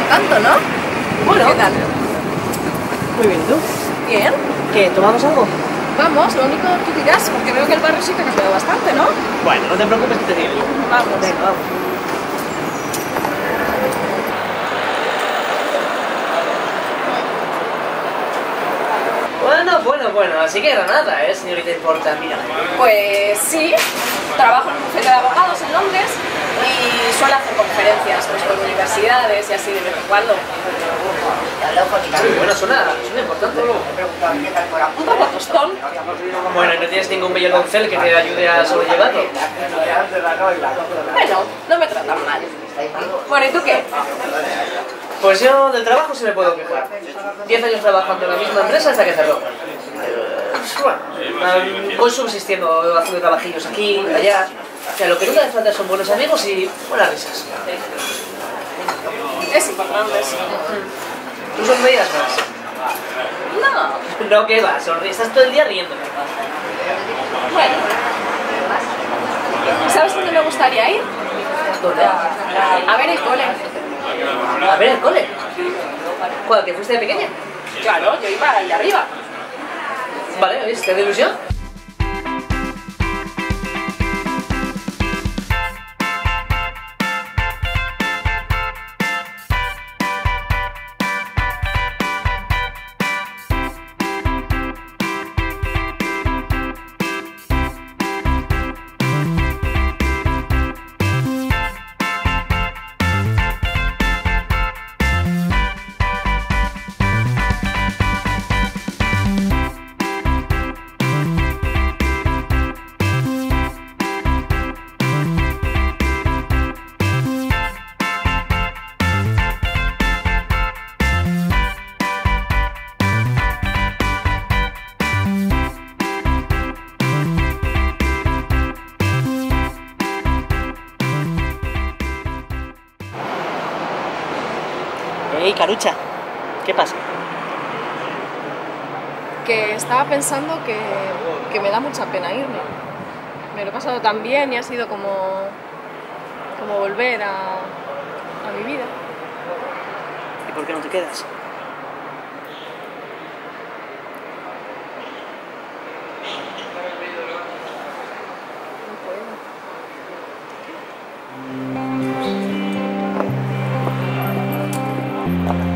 tanto, ¿no? Bueno. ¿Qué tal? Muy bien, ¿y tú? Bien. ¿Qué? ¿Tomamos algo? Vamos, lo único tú dirás, porque veo que el barrio sí te ha cambiado bastante, ¿no? Bueno, no te preocupes que te digo yo. Vamos. Venga, vamos. Bueno, así que era nada, señorita Importa, mira. Pues sí, trabajo en un bufete de abogados en Londres y suelo hacer conferencias pues, con universidades y así de vez en cuando. Sí, bueno, suena importante. Un poco tostón. Bueno, ¿y no tienes ningún bello doncel que te ayude a sobrellevarlo? Bueno, no me tratan mal. Bueno, ¿y tú qué? Pues yo del trabajo sí me puedo quejar. 10 años trabajando en la misma empresa hasta que cerró. Bueno, voy subsistiendo, haciendo trabajillos aquí, allá. O sea, lo que nunca hace falta son buenos amigos y buenas risas. Es importante eso. ¿Tú sonreías más? No. No, que va, sonríes, estás todo el día riéndote. Bueno. ¿Sabes dónde me gustaría ir? ¿Dónde? A ver el cole. A ver el cole. ¿Cuándo? ¿Que fuiste de pequeña? Claro, yo iba al de arriba. Vale, ¿ves? ¿Te da ilusión? Ey, Carucha, ¿qué pasa? Que estaba pensando que me da mucha pena irme. Me lo he pasado tan bien y ha sido como volver a mi vida. ¿Y por qué no te quedas? No puedo.